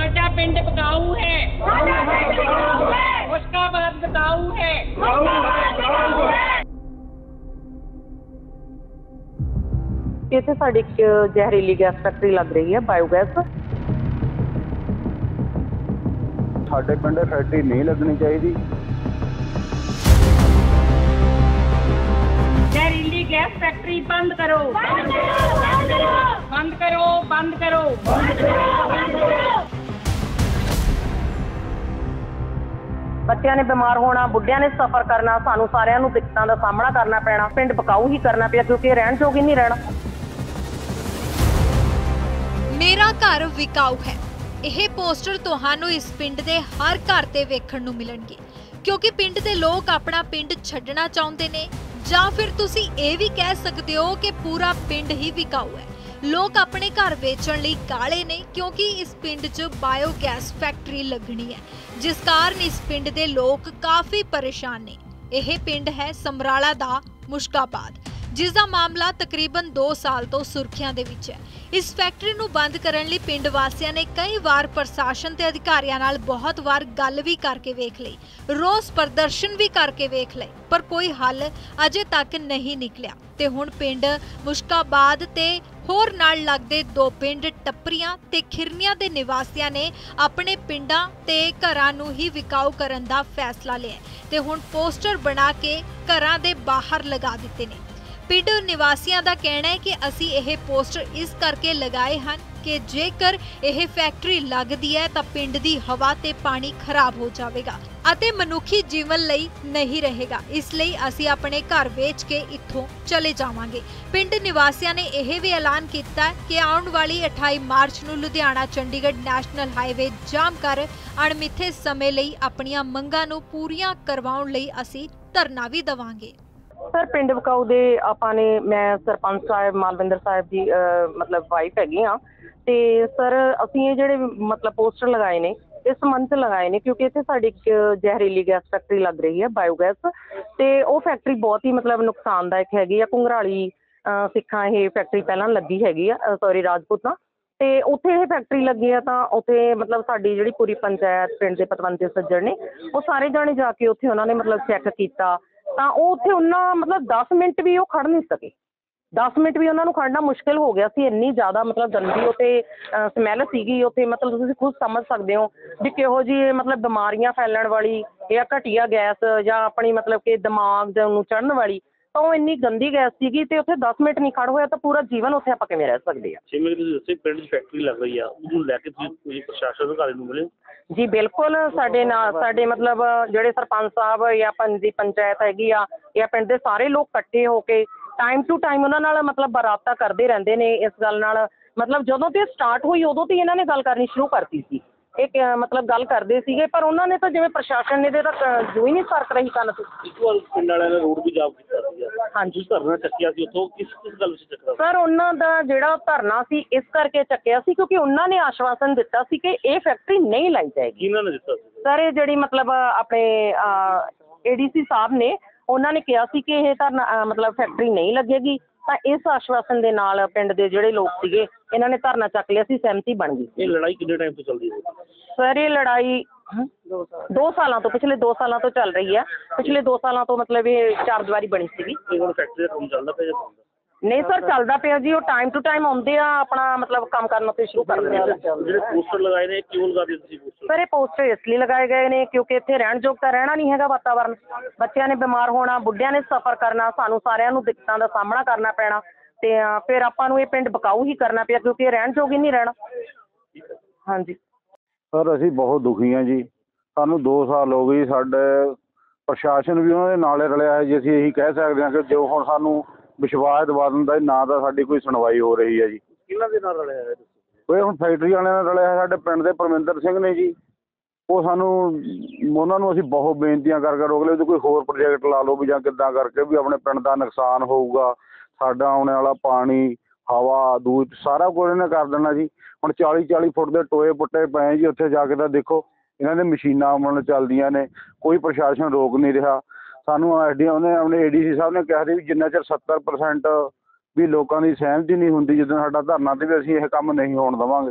साडा पिंड बकाऊ है, उसका बात बताऊ है। ਇੱਥੇ ਸਾਡੀ ਇੱਕ ਜ਼ਹਿਰੀਲੀ ਗੈਸ ਫੈਕਟਰੀ ਲੱਗ ਰਹੀ ਹੈ, ਬਾਇਓਗੈਸ। ਸਾਡੇ ਪਿੰਡ ਫੈਕਟਰੀ ਨਹੀਂ ਲੱਗਣੀ ਚਾਹੀਦੀ। जहरीली गैस फैक्ट्री बंद करो, बंद करो, बंद करो, बंद करो, बंद करो। ਬੱਚਿਆਂ ਨੇ ਬਿਮਾਰ ਹੋਣਾ, ਬੁੱਢਿਆਂ ਨੇ ਸਫਰ ਕਰਨਾ, ਸਾਨੂੰ ਸਾਰਿਆਂ ਨੂੰ ਦਿੱਕਤਾਂ ਦਾ ਸਾਹਮਣਾ ਕਰਨਾ ਪੈਣਾ। ਪਿੰਡ ਬਕਾਊ ਹੀ ਕਰਨਾ ਪਿਆ ਕਿਉਂਕਿ ਇਹ ਰਹਿਣ ਯੋਗ ਹੀ ਨਹੀਂ ਰਹਿਣਾ। ਮੇਰਾ ਘਰ ਵਿਕਾਊ ਹੈ। ਇਹ ਪੋਸਟਰ ਤੁਹਾਨੂੰ ਇਸ ਪਿੰਡ ਦੇ ਹਰ ਘਰ ਤੇ ਵੇਖਣ ਨੂੰ ਮਿਲਣਗੇ ਕਿਉਂਕਿ ਪਿੰਡ ਦੇ ਲੋਕ ਆਪਣਾ ਪਿੰਡ ਛੱਡਣਾ ਚਾਹੁੰਦੇ ਨੇ ਜਾਂ ਫਿਰ ਤੁਸੀਂ ਇਹ ਵੀ ਕਹਿ ਸਕਦੇ ਹੋ ਕਿ ਪੂਰਾ ਪਿੰਡ ਹੀ ਵਿਕਾਊ ਹੈ। ਲੋਕ ਆਪਣੇ ਘਰ ਵੇਚਣ ਲਈ ਕਾਲੇ ਨੇ ਕਿਉਂਕਿ ਇਸ ਪਿੰਡ 'ਚ ਬਾਇਓਗੈਸ ਫੈਕਟਰੀ ਲੱਗਣੀ ਹੈ ਜਿਸ ਕਾਰਨ ਇਸ ਪਿੰਡ ਦੇ ਲੋਕ ਕਾਫੀ ਪਰੇਸ਼ਾਨ ਨੇ। ਇਹ ਪਿੰਡ ਹੈ ਸਮਰਾਲਾ ਦਾ ਮੁਸ਼ਕਾਬਾਦ ਜਿਸ ਦਾ ਮਾਮਲਾ ਤਕਰੀਬਨ 2 ਸਾਲ ਤੋਂ ਸੁਰਖੀਆਂ ਦੇ ਵਿੱਚ ਹੈ। ਇਸ ਫੈਕਟਰੀ ਨੂੰ ਬੰਦ ਕਰਨ ਲਈ ਪਿੰਡ ਵਾਸੀਆਂ ਨੇ ਕਈ ਵਾਰ ਪ੍ਰਸ਼ਾਸਨ ਤੇ ਅਧਿਕਾਰੀਆਂ ਨਾਲ ਬਹੁਤ ਵਾਰ ਗੱਲ ਵੀ ਕਰਕੇ ਵੇਖ ਲਈ, ਰੋਸ ਪ੍ਰਦਰਸ਼ਨ ਵੀ ਕਰਕੇ ਵੇਖ ਲਏ, ਪਰ ਕੋਈ ਹੱਲ ਅਜੇ ਤੱਕ ਨਹੀਂ ਨਿਕਲਿਆ ਤੇ ਹੁਣ ਪਿੰਡ ਮੁਸ਼ਕਾਬਾਦ ਤੇ ਹੋਰ ਨਾਲ ਲੱਗਦੇ 2 ਪਿੰਡ ਟੱਪਰੀਆਂ ਤੇ ਖਿਰਨੀਆਂ ਦੇ ਨਿਵਾਸੀਆਂ ਨੇ ਆਪਣੇ ਪਿੰਡਾਂ ਤੇ ਘਰਾਂ ਨੂੰ ਹੀ ਵਿਕਾਊ ਕਰਨ ਦਾ ਫੈਸਲਾ ਲਿਆ ਤੇ ਹੁਣ ਪੋਸਟਰ ਬਣਾ ਕੇ ਘਰਾਂ ਦੇ ਬਾਹਰ ਲਗਾ ਦਿੱਤੇ ਨੇ। ਪਿੰਡ ਨਿਵਾਸੀਆਂ ਦਾ ਕਹਿਣਾ ਹੈ ਕਿ ਅਸੀਂ ਇਹ ਪੋਸਟਰ ਇਸ ਕਰਕੇ ਲਗਾਏ ਹਨ ਕਿ ਜੇਕਰ ਇਹ ਫੈਕਟਰੀ ਲੱਗਦੀ ਹੈ ਤਾਂ ਪਿੰਡ ਦੀ ਹਵਾ ਤੇ ਪਾਣੀ ਖਰਾਬ ਹੋ ਜਾਵੇਗਾ ਅਤੇ ਮਨੁੱਖੀ ਜੀਵਨ ਲਈ ਨਹੀਂ ਰਹੇਗਾ। ਇਸ ਲਈ ਅਸੀਂ ਆਪਣੇ ਘਰ ਵੇਚ ਕੇ ਇੱਥੋਂ ਚਲੇ ਜਾਵਾਂਗੇ। ਪਿੰਡ ਨਿਵਾਸੀਆਂ ਨੇ ਇਹ ਵੀ ਐਲਾਨ ਕੀਤਾ ਕਿ ਆਉਣ ਵਾਲੀ 28 ਮਾਰਚ ਨੂੰ Ludhiana Chandigarh national highway jam ਕਰ ਅਣਮਿੱਥੇ ਸਮੇਂ ਲਈ ਆਪਣੀਆਂ ਮੰਗਾਂ ਨੂੰ ਪੂਰੀਆਂ ਕਰਵਾਉਣ ਲਈ ਅਸੀਂ ਧਰਨਾ ਵੀ ਦੇਵਾਂਗੇ। ਸਰ ਪਿੰਡ ਬਕਾਊ ਦੇ ਆਪਾਂ ਨੇ, ਮੈਂ ਸਰਪੰਚ ਸਾਹਿਬ ਮਾਲਵਿੰਦਰ ਸਾਹਿਬ ਦੀ ਮਤਲਬ ਵਾਈਫ ਹੈਗੀ ਹਾਂ ਤੇ ਸਰ ਅਸੀਂ ਇਹ ਜਿਹੜੇ ਮਤਲਬ ਪੋਸਟਰ ਲਗਾਏ ਨੇ ਇਸ ਸੰਬੰਧ 'ਚ ਲਗਾਏ ਨੇ ਕਿਉਂਕਿ ਇੱਥੇ ਸਾਡੀ ਇੱਕ ਜ਼ਹਿਰੀਲੀ ਗੈਸ ਫੈਕਟਰੀ ਲੱਗ ਰਹੀ ਹੈ, ਬਾਇਓਗੈਸ, ਤੇ ਉਹ ਫੈਕਟਰੀ ਬਹੁਤ ਹੀ ਮਤਲਬ ਨੁਕਸਾਨਦਾਇਕ ਹੈਗੀ ਆ। ਘੁੰਗਰਾਲੀ ਸਿੱਖਾਂ ਇਹ ਫੈਕਟਰੀ ਪਹਿਲਾਂ ਲੱਗੀ ਹੈਗੀ ਆ, ਸੌਰੀ ਰਾਜਪੂਤਾਂ, ਤੇ ਉੱਥੇ ਇਹ ਫੈਕਟਰੀ ਲੱਗੀ ਆ ਤਾਂ ਉੱਥੇ ਮਤਲਬ ਸਾਡੀ ਜਿਹੜੀ ਪੂਰੀ ਪੰਚਾਇਤ ਪਿੰਡ ਦੇ ਪਤਵੰਤੇ ਸੱਜਣ ਨੇ ਉਹ ਸਾਰੇ ਜਾਣੇ ਜਾ ਕੇ ਉੱਥੇ ਉਹਨਾਂ ਨੇ ਮਤਲਬ ਚੈੱਕ ਕੀਤਾ ਤਾਂ ਉਹ ਉੱਥੇ ਉਹਨਾਂ ਮਤਲਬ 10 ਮਿੰਟ ਵੀ ਉਹ ਖੜ੍ਹ ਨਹੀਂ ਸਕੇ। 10 ਮਿੰਟ ਵੀ ਉਹਨਾਂ ਨੂੰ ਖੜ੍ਹਨਾ ਮੁਸ਼ਕਿਲ ਹੋ ਗਿਆ ਸੀ। ਇੰਨੀ ਜ਼ਿਆਦਾ ਮਤਲਬ ਗੰਦੀ ਉੱਥੇ ਸਮੈਲ ਸੀਗੀ ਉੱਥੇ, ਮਤਲਬ ਤੁਸੀਂ ਖੁਦ ਸਮਝ ਸਕਦੇ ਹੋ ਵੀ ਕਿਹੋ ਜਿਹੀ ਮਤਲਬ ਬਿਮਾਰੀਆਂ ਫੈਲਣ ਵਾਲੀ ਜਾਂ ਘਟੀਆ ਗੈਸ ਜਾਂ ਆਪਣੀ ਮਤਲਬ ਕਿ ਦਿਮਾਗ ਨੂੰ ਚੜ੍ਹਨ ਵਾਲੀ, ਤਾਂ ਉਹ ਇੰਨੀ ਗੰਦੀ ਗੈਸ ਸੀਗੀ ਤੇ ਉੱਥੇ 10 ਮਿੰਟ ਨਹੀਂ ਖੜ੍ਹ ਹੋਇਆ ਤਾਂ ਪੂਰਾ ਜੀਵਨ ਉੱਥੇ ਆਪਾਂ ਕਿਵੇਂ ਰਹਿ ਸਕਦੇ ਆ। ਜਿਵੇਂ ਤੁਸੀਂ ਦੱਸਿਆ ਪਿੰਡ 'ਚ ਫੈਕਟਰੀ ਲੱਗ ਰਹੀ ਆ, ਉਹਨੂੰ ਲੈ ਕੇ ਤੁਸੀਂ ਪ੍ਰਸ਼ਾਸਨ ਅਧਿਕਾਰੀ ਨੂੰ ਮਿਲੇ? ਜੀ ਬਿਲਕੁਲ, ਸਾਡੇ ਨਾਲ ਸਾਡੇ ਮਤਲਬ ਜਿਹੜੇ ਸਰਪੰਚ ਸਾਹਿਬ ਜਾਂ ਪਿੰਡ ਦੀ ਪੰਚਾਇਤ ਹੈਗੀ ਆ ਜਾਂ ਪਿੰਡ ਦੇ ਸਾਰੇ ਲੋਕ ਇਕੱਠੇ ਹੋ ਕੇ ਟਾਈਮ ਟੂ ਟਾਈਮ ਉਹਨਾਂ ਨਾਲ ਮਤਲਬ ਰਾਬਤਾ ਕਰਦੇ ਰਹਿੰਦੇ ਨੇ ਇਸ ਗੱਲ ਨਾਲ। ਮਤਲਬ ਜਦੋਂ ਤੇ ਸਟਾਰਟ ਹੋਈ ਉਦੋਂ ਤੋਂ ਇਹਨਾਂ ਨੇ ਗੱਲ ਕਰਨੀ ਸ਼ੁਰੂ ਕਰਤੀ ਸੀ। ਇਹ ਮਤਲਬ ਗੱਲ ਕਰਦੇ ਸੀਗੇ ਪਰ ਉਹਨਾਂ ਨੇ ਤਾਂ ਜਿਵੇਂ ਪ੍ਰਸ਼ਾਸਨ ਨੇ ਇਹਦੇ ਤਾਂ ਜੋ ਹੀ ਨਹੀਂ ਸਰਕ ਰਹੀ ਕੰਨ ਤੋਂ। ਇੱਕ ਵਾਰ ਪਿੰਡ ਵਾਲਿਆਂ ਨੇ ਰੋਡ ਵੀ ਜਾਮ ਕੀਤਾ ਸੀਗਾ। ਹਾਂਜੀ, ਧਰਨਾ ਚੱਕਿਆ ਸੀ ਉੱਥੋਂ, ਕਿਸ ਗੱਲ ਵਿੱਚ ਚੱਕਦਾ? ਸਰ ਉਹਨਾਂ ਦਾ ਜਿਹੜਾ ਧਰਨਾ ਸੀ ਇਸ ਕਰਕੇ ਚੱਕਿਆ ਸੀ ਕਿਉਂਕਿ ਉਹਨਾਂ ਨੇ ਆਸ਼ਵਾਸਨ ਦਿੱਤਾ ਸੀ ਕਿ ਇਹ ਫੈਕਟਰੀ ਨਹੀਂ ਲਾਈ ਜਾਏਗੀ। ਇਹਨਾਂ ਨੇ ਦਿੱਤਾ ਸੀ? ਸਰ ਇਹ ਜਿਹੜੀ ਮਤਲਬ ਆਪਣੇ ADC ਸਾਹਿਬ ਨੇ ਉਹਨਾਂ ਨੇ ਕਿਹਾ ਸੀ ਕਿ ਇਹ ਧਰਨਾ ਮਤਲਬ ਫੈਕਟਰੀ ਨਹੀਂ ਲੱਗੇਗੀ ਤਾਂ ਇਸ ਆਸ਼ਵਾਸਨ ਦੇ ਨਾਲ ਪਿੰਡ ਦੇ ਜਿਹੜੇ ਲੋਕ ਸੀਗੇ ਇਹਨਾਂ ਨੇ ਧਰਨਾ ਚੱਕ ਲਿਆ ਸੀ, ਸਹਿਮਤੀ ਬਣ ਗਈ। ਇਹ ਲੜਾਈ ਕਿੰਨੇ ਟਾਈਮ ਤੋਂ ਚੱਲਦੀ ਹੈ? ਸਰ ਇਹ ਲੜਾਈ 2 ਸਾਲਾਂ ਤੋਂ, ਪਿਛਲੇ 2 ਸਾਲਾਂ ਤੋਂ ਚੱਲ ਰਹੀ ਹੈ। ਪਿਛਲੇ 2 ਸਾਲਾਂ ਤੋਂ ਮਤਲਬ ਇਹ ਚਾਰਦੀਵਾਰੀ ਬਣੀ ਸੀਗੀ। ਇਹ ਹੁਣ ਫੈਕਟਰੀ ਦਾ ਕੰਮ ਚੱਲਦਾ ਪਿਆ ਜਾਂ? ਨਹੀਂ ਸਰ ਚੱਲਦਾ ਪਿਆ ਜੀ, ਉਹ ਟਾਈਮ ਟੂ ਟਾਈਮ ਆਉਂਦੇ ਆ ਆਪਣਾ ਮਤਲਬ ਕੰਮ ਕਰਨਾ ਤੇ ਸ਼ੁਰੂ ਕਰ ਦਿੰਦੇ ਆ। ਜਿਹੜੇ ਪੋਸਟਰ ਲਗਾਏ ਨੇ ਕਿਉਂ ਲਗਾ ਦਿੱਤੇ ਤੁਸੀਂ ਪੋਸਟਰ? ਸਰ ਇਹ ਪੋਸਟਰ ਇਸ ਲਈ ਲਗਾਏ ਗਏ ਨੇ ਕਿਉਂਕਿ ਇੱਥੇ ਰਹਿਣ ਯੋਗ ਤਾਂ ਰਹਿਣਾ ਨਹੀਂ ਹੈਗਾ ਵਾਤਾਵਰਨ। ਬੱਚਿਆਂ ਨੇ ਬਿਮਾਰ ਹੋਣਾ, ਬੁੱਢਿਆਂ ਨੇ ਸਫਰ ਕਰਨਾ, ਸਾਨੂੰ ਸਾਰਿਆਂ ਨੂੰ ਦਿੱਕਤਾਂ ਦਾ ਸਾਹਮਣਾ ਕਰਨਾ ਪੈਣਾ ਤੇ ਫਿਰ ਆਪਾਂ ਨੂੰ ਇਹ ਪਿੰਡ ਬਕਾਊ ਹੀ ਕਰਨਾ ਪਿਆ ਕਿਉਂਕਿ ਇਹ ਰਹਿਣ ਯੋਗ ਹੀ ਨਹੀਂ ਰਹਿਣਾ। ਹਾਂਜੀ ਸਰ ਅਸੀਂ ਬਹੁਤ ਦੁਖੀ ਹਾਂ ਜੀ, ਸਾਨੂੰ 2 ਸਾਲ ਹੋ ਗਏ। ਸਾਡੇ ਪ੍ਰਸ਼ਾਸਨ ਵੀ ਉਹਨਾਂ ਦੇ ਨਾਲੇ ਰਲਿਆ ਹੈ ਜੀ। ਅਸੀਂ ਇਹੀ ਕਹਿ ਸਕਦੇ ਹਾਂ ਕਿ ਜੋ ਹੁਣ ਸਾਨੂੰ ਵਿਸ਼ਵਾਸ ਦਿਵਾ ਦਿੰਦਾ ਨਾ ਤਾਂ ਸਾਡੀ ਕੋਈ ਸੁਣਵਾਈ ਹੋ ਰਹੀ ਹੈ ਜੀ। ਕਿਹਨਾਂ ਦੇ ਨਾਲ ਰਲਿਆ ਹੈ? ਕੋਈ ਹੁਣ ਫੈਕਟਰੀ ਵਾਲਿਆਂ ਨਾਲ ਰਲਿਆ ਹੈ, ਸਾਡੇ ਪਿੰਡ ਦੇ ਪਰਮਿੰਦਰ ਸਿੰਘ ਨੇ ਜੀ। ਉਹ ਸਾਨੂੰ ਉਹਨਾਂ ਨੂੰ ਅਸੀਂ ਬਹੁਤ ਬੇਨਤੀਆਂ ਕਰ ਰੋਕ ਲਏ ਕੋਈ ਹੋਰ ਪ੍ਰੋਜੈਕਟ ਲਾ ਲਓ ਵੀ ਜਾਂ ਕਿੱਦਾਂ ਕਰਕੇ ਵੀ ਆਪਣੇ ਪਿੰਡ ਦਾ ਨੁਕਸਾਨ ਹੋਊਗਾ, ਸਾਡਾ ਆਉਣ ਵਾਲਾ ਪਾਣੀ, ਹਵਾ, ਦੂਧ ਸਾਰਾ ਕੁਝ ਇਹਨੇ ਕਰ ਦੇਣਾ ਜੀ। ਹੁਣ 40-40 ਫੁੱਟ ਦੇ ਟੋਏ ਪੁੱਟੇ ਪਏ ਜੀ, ਉੱਥੇ ਜਾ ਕੇ ਤਾਂ ਦੇਖੋ ਇਹਨਾਂ ਦੇ ਮਸ਼ੀਨਾਂ ਮਤਲਬ ਚੱਲਦੀਆਂ ਨੇ, ਕੋਈ ਪ੍ਰਸ਼ਾਸਨ ਰੋਕ ਨਹੀਂ ਰਿਹਾ ਸਾਨੂੰ। ਉਹਨੇ ਆਪਣੇ ADC ਸਾਹਿਬ ਨੇ ਕਿਹਾ ਸੀ ਵੀ ਜਿੰਨਾ ਚਿਰ 70% ਵੀ ਲੋਕਾਂ ਦੀ ਸਹਿਮਤੀ ਨਹੀਂ ਹੁੰਦੀ ਜਿੱਦਾਂ ਸਾਡਾ ਧਰਨਾ ਤੇ ਵੀ ਅਸੀਂ ਇਹ ਕੰਮ ਨਹੀਂ ਹੋਣ ਦੇਵਾਂਗੇ।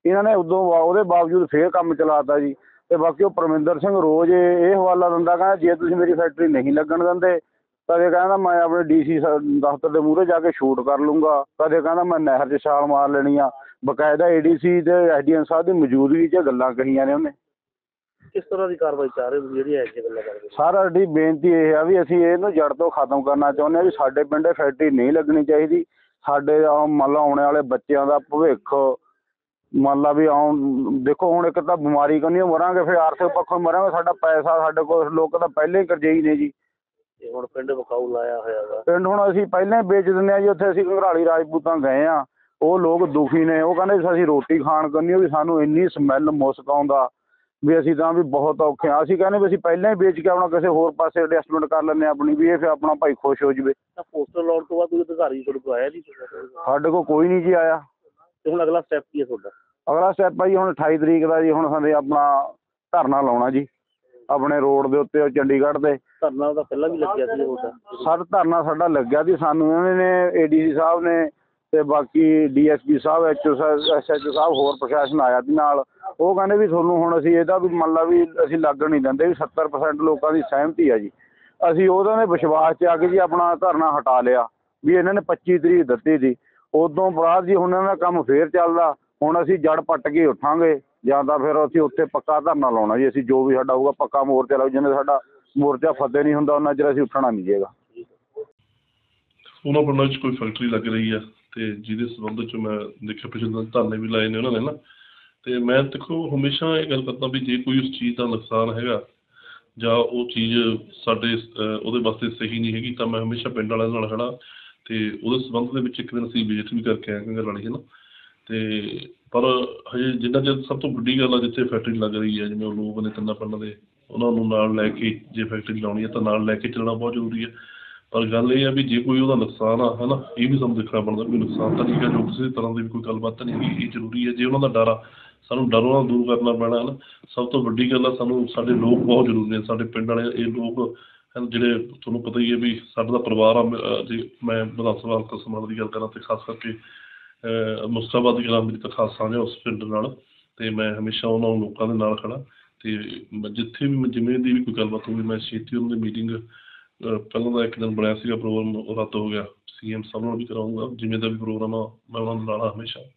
ਇਹਨਾਂ ਨੇ ਉਹਦੇ ਬਾਵਜੂਦ ਫੇਰ ਕੰਮ ਚਲਾਤਾ ਜੀ। ਤੇ ਬਾਕੀ ਉਹ ਪਰਮਿੰਦਰ ਸਿੰਘ ਰੋਜ਼ ਇਹ ਹਵਾਲਾ ਦਿੰਦਾ, ਕਹਿੰਦਾ ਜੇ ਤੁਸੀਂ ਮੇਰੀ ਫੈਕਟਰੀ ਨਹੀਂ ਲੱਗਣ ਦਿੰਦੇ, ਕਦੇ ਕਹਿੰਦਾ ਮੈਂ ਆਪਣੇ DC ਦਫ਼ਤਰ ਦੇ ਮੂਹਰੇ ਜਾ ਕੇ ਸ਼ੂਟ ਕਰ ਲੂੰਗਾ, ਕਦੇ ਕਹਿੰਦਾ ਮੈਂ ਨਹਿਰ 'ਚ ਛਾਲ ਮਾਰ ਲੈਣੀ ਆ। ਬਕਾਇਦਾ ADC ਤੇ SDM ਸਾਹਿਬ ਦੀ ਮੌਜੂਦਗੀ 'ਚ ਗੱਲਾਂ ਕਹੀਆਂ ਨੇ ਉਹਨੇ। ਕਿਸ ਤਰ੍ਹਾਂ ਦੀ ਕਾਰਵਾਈ ਚਾਹ ਰਹੇ ਹੋ ਜਿਹੜੀ ਇਹ ਗੱਲਾਂ ਕਰਦੇ? ਸਾਰਾ ਸਾਡੀ ਬੇਨਤੀ ਇਹ ਆ ਵੀ ਅਸੀਂ ਇਹਨੂੰ ਜੜ ਤੋਂ ਖਤਮ ਕਰਨਾ ਚਾਹੁੰਦੇ ਹਾਂ ਵੀ ਸਾਡੇ ਪਿੰਡ ਫੈਕਟਰੀ ਨਹੀਂ ਲੱਗਣੀ ਚਾਹੀਦੀ। ਸਾਡੇ ਮੰਨ ਲਓ ਆਉਣ ਵਾਲੇ ਬੱਚਿਆਂ ਦਾ ਭਵਿੱਖ, ਮੰਨ ਲਾ ਵੀ ਦੇਖੋ ਹੁਣ ਇੱਕ ਤਾਂ ਬਿਮਾਰੀ ਕਰਨੀ ਮਰਾਂਗੇ, ਫਿਰ ਆਰਥਿਕ ਪੱਖੋਂ ਮਰਾਂਗੇ, ਸਾਡਾ ਪੈਸਾ ਸਾਡੇ ਕੋਲ ਲੋਕ ਤਾਂ ਪਹਿਲਾਂ ਹੀ ਕਰਜ਼ਈ ਨੇ ਜੀ। ਤੇ ਹੁਣ ਪਿੰਡ ਵਿਕਾਊ ਲਾਇਆ ਹੋਇਆ ਵਾ। ਪਿੰਡ ਹੁਣ ਅਸੀਂ ਪਹਿਲਾਂ ਹੀ ਵੇਚ ਦਿੰਦੇ ਹਾਂ ਜੀ। ਉੱਥੇ ਅਸੀਂ ਘੰਗਰਾਲੀ ਰਾਜਪੂਤਾਂ ਗਏ ਆ, ਉਹ ਲੋਕ ਦੁਖੀ ਨੇ। ਉਹ ਕਹਿੰਦੇ ਅਸੀਂ ਰੋਟੀ ਖਾਣ ਕਰਨੀ ਵੀ ਸਾਨੂੰ ਇੰਨੀ ਸਮੈਲ ਮੁਸਕ ਆਉਂਦਾ ਵੀ ਅਸੀਂ ਤਾਂ ਵੀ ਬਹੁਤ ਔਖੇ ਹਾਂ। ਅਸੀਂ ਕਹਿੰਦੇ ਵੀ ਅਸੀਂ ਪਹਿਲਾਂ ਹੀ ਵੇਚ ਕੇ ਆਪਣਾ ਕਿਸੇ ਹੋਰ ਪਾਸੇ ਐਡਜਸਟਮੈਂਟ ਕਰ ਲੈਂਦੇ ਆਪਣੀ, ਵੀ ਇਹ ਫਿਰ ਆਪਣਾ ਭਾਈ ਖੁਸ਼ ਹੋ ਜਾਵੇ। ਤਾਂ ਪੋਸਟਰ ਲਾਉਣ ਤੋਂ ਬਾਅਦ ਕੋਈ ਅਧਿਕਾਰੀ ਤੁਹਾਡੇ ਕੋਲ ਆਇਆ ਜੀ? ਸਾਡੇ ਕੋਲ ਕੋਈ ਨਹੀਂ ਜੀ ਆਇਆ। ਤੇ ਹੁਣ ਅਗਲਾ ਸਟੈਪ ਕੀ ਹੈ ਤੁਹਾਡਾ? ਅਗਲਾ ਸਟੈਪ ਆ ਜੀ ਹੁਣ 28 ਤਰੀਕ ਦਾ ਜੀ, ਹੁਣ ਸਾਡੇ ਆਪਣਾ ਧਰਨਾ ਲਾਉਣਾ ਜੀ ਆਪਣੇ ਰੋਡ ਦੇ ਉੱਤੇ, ਚੰਡੀਗੜ੍ਹ ਦੇ। ਧਰਨਾ ਤਾਂ ਪਹਿਲਾਂ ਵੀ ਲੱਗਿਆ ਸੀ ਤੁਹਾਡਾ? ਸਰ ਧਰਨਾ ਸਾਡਾ ਲੱਗਿਆ ਸੀ। ਸਾਨੂੰ ਇਹਨਾਂ ਨੇ ADC ਸਾਹਿਬ ਨੇ ਤੇ ਬਾਕੀ DSP ਸਾਹਿਬ, SHO ਸਾਹਿਬ, ਹੋਰ ਪ੍ਰਸ਼ਾਸਨ ਆਇਆ ਸੀ ਨਾਲ। ਉਹ ਕਹਿੰਦੇ ਵੀ ਤੁਹਾਨੂੰ ਹੁਣ ਅਸੀਂ ਇਹਦਾ ਵੀ ਮੰਨ ਲਾ ਵੀ ਅਸੀਂ ਲੱਗਣ ਨਹੀਂ ਦਿੰਦੇ, ਵੀ 70% ਲੋਕਾਂ ਦੀ ਸਹਿਮਤੀ ਆ ਜੀ। ਅਸੀਂ ਉਹਨਾਂ ਦੇ ਵਿਸ਼ਵਾਸ 'ਚ ਆ ਕੇ ਜੀ ਆਪਣਾ ਧਰਨਾ ਹਟਾ ਲਿਆ ਵੀ ਇਹਨਾਂ ਨੇ 25 ਤਰੀਕ ਦਿੱਤੀ ਸੀ। ਉਦੋਂ ਬਾਅਦ ਜੀ ਹੁਣ ਇਹਨਾਂ ਦਾ ਕੰਮ ਫੇਰ ਚੱਲਦਾ। ਹੁਣ ਅਸੀਂ ਜੜ ਪੱਟ ਕੇ ਉੱਠਾਂਗੇ ਜਾਂ ਤਾਂ ਫਿਰ ਅਸੀਂ ਉੱਥੇ ਪੱਕਾ ਧਰਨਾ ਲਾਉਣਾ ਜੀ। ਅਸੀਂ ਜੋ ਵੀ ਸਾਡਾ ਹੋਊਗਾ ਪੱਕਾ ਮੋਰਚਾ ਲਾਉ। ਜਿੰਨੇ ਸਾਡਾ ਮੋਰਚਾ ਫਤਿਹ ਨਹੀਂ ਹੁੰਦਾ ਉਹਨਾਂ ਚਿਰ ਅਸੀਂ ਉੱਠਣਾ ਨਹੀਂ ਜੀਗਾ। ਉਹਨਾਂ ਪਿੰਡਾਂ 'ਚ ਕੋਈ ਫੈਕਟਰੀ ਲੱਗ ਰਹੀ ਆ ਤੇ ਜਿਹਦੇ ਸੰਬੰਧ 'ਚ ਮੈਂ ਦੇਖਿਆ ਪਿਛਲੇ ਦਿਨ ਧਰਨੇ ਵੀ ਲਾਏ ਨੇ ਉਹਨਾਂ ਨੇ ਨਾ। ਤੇ ਮੈਂ ਦੇਖੋ ਹਮੇਸ਼ਾ ਇਹ ਗੱਲ ਕਰਦਾ ਵੀ ਜੇ ਕੋਈ ਉਸ ਚੀਜ਼ ਦਾ ਨੁਕਸਾਨ ਹੈਗਾ ਜਾਂ ਉਹ ਚੀਜ਼ ਸਾਡੇ ਉਹਦੇ ਵਾਸਤੇ ਸਹੀ ਨਹੀਂ ਹੈਗੀ ਤਾਂ ਮੈਂ ਹਮੇਸ਼ਾ ਪਿੰਡ ਵਾਲਿਆਂ ਨਾਲ ਖੜਾ। ਤੇ ਉਹਦੇ ਸੰਬੰਧ ਦੇ ਵਿੱਚ ਇੱਕ ਦਿਨ ਅਸੀਂ ਵਿਜ਼ਿਟ ਵੀ ਕਰਕੇ ਆਏ ਘੰਗਰਾਲੀ ਹੈ ਨਾ। ਤੇ ਪਰ ਹਜੇ ਜਿੰਨਾ ਚਿਰ ਸਭ ਤੋਂ ਵੱਡੀ ਗੱਲ ਆ ਜਿੱਥੇ ਫੈਕਟਰੀ ਲੱਗ ਰਹੀ ਹੈ, ਜਿਵੇਂ ਉਹ ਲੋਕ ਨੇ ਤਿੰਨਾਂ ਪਿੰਡਾਂ ਦੇ, ਉਹਨਾਂ ਨੂੰ ਨਾਲ ਲੈ ਕੇ ਜੇ ਫੈਕਟਰੀ ਲਾਉਣੀ ਹੈ ਤਾਂ ਨਾਲ ਲੈ ਕੇ ਚੱਲਣਾ ਬਹੁਤ ਜ਼ਰੂਰੀ ਹੈ। ਪਰ ਗੱਲ ਇਹ ਆ ਵੀ ਜੇ ਕੋਈ ਉਹਦਾ ਨੁਕਸਾਨ ਆ ਹੈ ਨਾ, ਇਹ ਵੀ ਸਾਨੂੰ ਦੇਖਣਾ ਪੈਂਦਾ ਵੀ ਨੁਕਸਾਨ ਤਾਂ ਨਹੀਂ ਹੈਗਾ, ਜੋ ਕਿਸੇ ਤਰ੍ਹਾਂ ਦੀ ਵੀ ਕੋਈ ਗੱਲਬਾਤ ਤਾਂ ਨਹੀਂ ਹੈਗੀ। ਇਹ ਜ਼ਰੂਰੀ ਹੈ। ਜੇ ਉਹਨਾਂ ਦਾ ਡਰ ਆ ਸਾਨੂੰ ਡਰੋਂ ਨਾਲ ਦੂਰ ਕਰਨਾ ਪੈਣਾ ਹੈ ਨਾ। ਸਭ ਤੋਂ ਵੱਡੀ ਗੱਲ ਆ ਸਾਨੂੰ ਸਾਡੇ ਲੋਕ ਬਹੁਤ ਜ਼ਰੂਰੀ ਨੇ। ਸਾਡੇ ਪਿੰਡ ਵਾਲੇ ਇਹ ਲੋਕ ਜਿਹੜੇ ਤੁਹਾਨੂੰ ਪਤਾ ਹੀ ਹੈ ਵੀ ਸਾਡਾ ਦਾ ਪਰਿਵਾਰ ਆ। ਜੇ ਮੈਂ ਵਿਧਾਨ ਸਭਾ ਹਲਕਾ ਸਮਾਜ ਦੀ ਗੱਲ ਕਰਾਂ ਤਾਂ ਖਾਸ ਕਰਕੇ ਮੁਸਤਾਬਾਦ ਦੀ ਕਲਾਂ ਮੇਰੀ ਤਾਂ ਖਾਸ ਸਾਂਝ ਉਸ ਪਿੰਡ ਨਾਲ। ਅਤੇ ਮੈਂ ਹਮੇਸ਼ਾ ਉਹਨਾਂ ਲੋਕਾਂ ਦੇ ਨਾਲ ਖੜਾ। ਅਤੇ ਜਿੱਥੇ ਵੀ ਜਿਵੇਂ ਦੀ ਵੀ ਕੋਈ ਗੱਲਬਾਤ ਹੋਊਗੀ ਮੈਂ ਛੇਤੀ ਉਹਨਾਂ ਦੀ ਮੀਟਿੰਗ, ਪਹਿਲਾਂ ਦਾ ਇੱਕ ਦਿਨ ਬਣਿਆ ਸੀਗਾ ਪ੍ਰੋਗਰਾਮ, ਉਹ ਰੱਦ ਹੋ ਗਿਆ। CM ਸਾਹਿਬ ਨਾਲ ਵੀ ਕਰਾਊਂਗਾ। ਜਿਵੇਂ ਦਾ ਵੀ ਪ੍ਰੋਗਰਾਮ ਆ ਮੈਂ ਉਹਨਾਂ ਦੇ ਨਾਲ ਹਮੇਸ਼ਾ।